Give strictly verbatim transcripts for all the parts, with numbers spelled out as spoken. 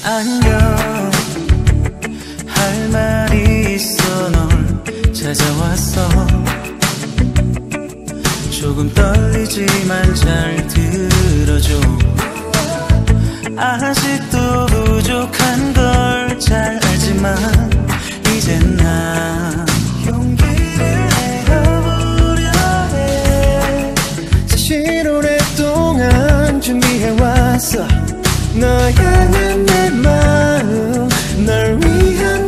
안녕 할 말이 있어 널 찾아왔어 조금 떨리지만 잘 들어줘 아직도 부족한 걸 잘 알지만 이젠 나 용기를 내어보려 해 사실 오랫동안 준비해왔어 너 향한 내 마음 널 위한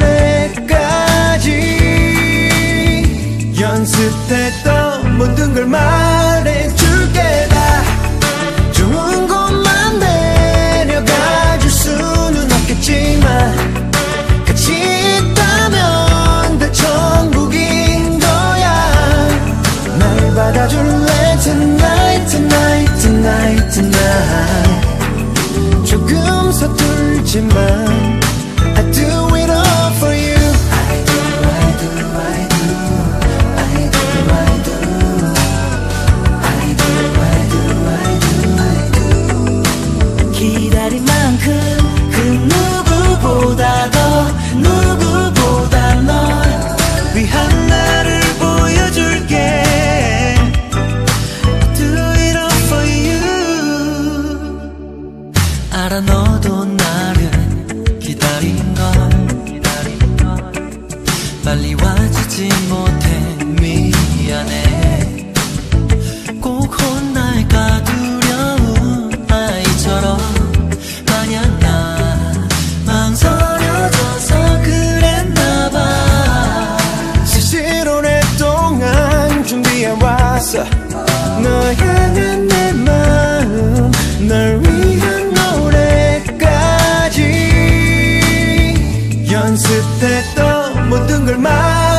노래까지 연습했던 모든 걸 말해줄게 다 좋은 것만 내려가줄 수는 없겠지만 같이 있다면 다 천국인 거야 날 받아줄래 tonight tonight tonight tonight 조금 서툴지만 I do it all for you I do, I do, I do I do, I do I do, I do, I do, I do 기다린 만큼 그 누구보다 더 누구보다 널 위한 나를 보여줄게 알아 너도 나를 기다린 걸 빨리 와주지 못해 미안해 꼭 혼날까 두려운 아이처럼 마냥 나 망설여져서 그랬나봐 사실 오랫동안 준비해왔어 너 향한 내 마음 널 위한 연습했던 모든 걸 말